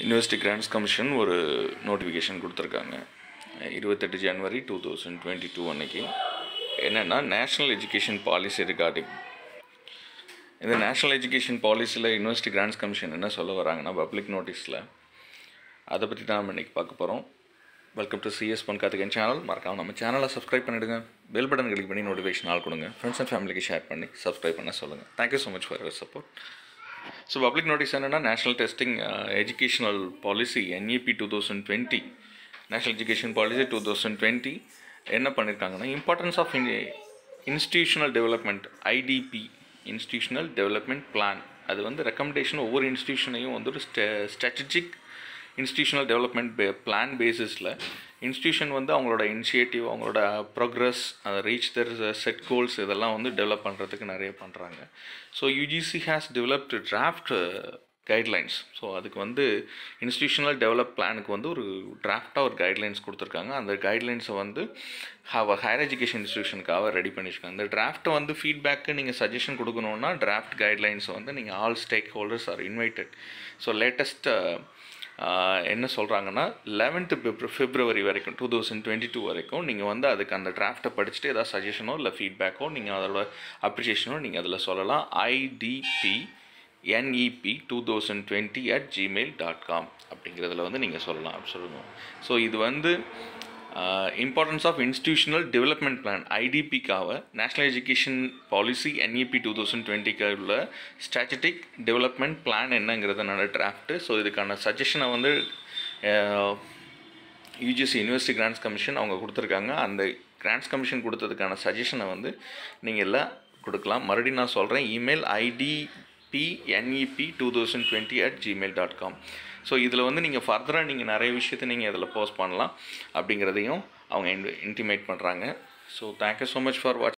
University grants commission ஒரு notification கொடுத்துருக்காங்க 28 ஜனவரி 2022 அன்னைக்கு. என்னென்னா நேஷ்னல் எஜுகேஷன் பாலிசி ரிகார்டிங். இந்த நேஷ்னல் எஜுகேஷன் பாலிசியில் யூனிவர்சிட்டி கிராண்ட்ஸ் கமிஷன் என்ன சொல்ல வராங்கன்னா பப்ளிக் நோட்டீஸில் அதை பற்றி தான் நம்ம இன்றைக்கி பார்க்க போகிறோம். Welcome to CS Pon Karthikeyan channel. மறக்காமல் நம்ம சேனலை சப்ஸ்கிரைப் பண்ணிவிடுங்க. பெல் பட்டன் கிளிக் பண்ணி நோட்டிஃபிகேஷன் ஆள் கொடுங்க. ஃப்ரெண்ட்ஸ் அண்ட் ஃபேமிலிக்கு ஷேர் பண்ணி சப்ஸ்கிரைப் பண்ண சொல்லுங்கள். Thank you so much for your support. So public notice என்னென்னா national testing educational policy NEP2020 national education policy 2020 என்ன பண்ணியிருக்காங்கன்னா importance of institutional development IDP institutional development plan. அது வந்து ரெக்கமெண்டேஷன் ஒவ்வொரு இன்ஸ்டிடியூஷனையும் வந்து ஒரு ஸ்ட்ராட்டஜிக் இன்ஸ்டிடியூஷனல் டெவலப்மெண்ட் பிளான் பேசிஸில் இன்ஸ்டிடியூஷன் வந்து அவங்களோட இனிஷியேட்டிவ், அவங்களோட ப்ரோக்ரஸ், அதை ரீச் தர் செட் கோல்ஸ் இதெல்லாம் வந்து டெவலப் பண்ணுறதுக்கு நிறைய பண்ணுறாங்க. So UGC has developed draft guidelines. So அதுக்கு வந்து இன்ஸ்டிடியூஷனல் டெவலப் பிளானுக்கு வந்து ஒரு டிராஃப்டாக ஒரு கைட்லைன்ஸ் கொடுத்துருக்காங்க. அந்த கைட்லைன்ஸை வந்து ஹையர் எஜுகேஷன் இன்ஸ்டிடியூஷனுக்காக ரெடி பண்ணியிருக்காங்க. அந்த டிராஃப்ட்டை வந்து ஃபீட்பேக்கு நீங்கள் சஜஷன் கொடுக்கணுன்னா டிராஃப்ட் கைட்லைன்ஸை வந்து நீங்கள் all stakeholders are invited. So latest என்ன சொல்கிறாங்கன்னா 11th February வரைக்கும் 2022 வரைக்கும் நீங்கள் வந்து அதுக்கு அந்த டிராஃப்ட்டை படிச்சுட்டு ஏதாவது சஜஷனோ இல்லை ஃபீட்பேக்கோ நீங்கள் அதோட அப்ரிஷியேஷனோ நீங்கள் அதில் சொல்லலாம். IDP NEP2020@gmail.com அப்படிங்கிறதுல வந்து நீங்கள் சொல்லலாம் சொல்லுங்கள். ஸோ இது வந்து importance of institutional development plan IDPக்காக நேஷ்னல் எஜுகேஷன் பாலிசி NEP2020 உள்ள ஸ்ட்ராட்டஜிக் டெவலப்மெண்ட் பிளான் என்னங்கிறதுனால டிராஃப்ட்டு. ஸோ இதுக்கான சஜஷனை வந்து UGC யூனிவர்சிட்டி கிராண்ட்ஸ் கமிஷன் அவங்க கொடுத்துருக்காங்க. அந்த கிராண்ட்ஸ் கமிஷன் கொடுத்ததுக்கான சஜஷனை வந்து நீங்கள் எல்லாம் கொடுக்கலாம். மறுபடியும் நான் சொல்கிறேன், இமெயில் IDP NEP2020@gmail.com. ஸோ இதில் வந்து நீங்கள் ஃபர்தராக நீங்கள் நிறைய விஷயத்தை நீங்கள் இதில் போஸ்ட் பண்ணலாம் அப்படிங்கிறதையும் அவங்க இன்டிமேட் பண்ணுறாங்க. So thank you so much for வாட்சிங்.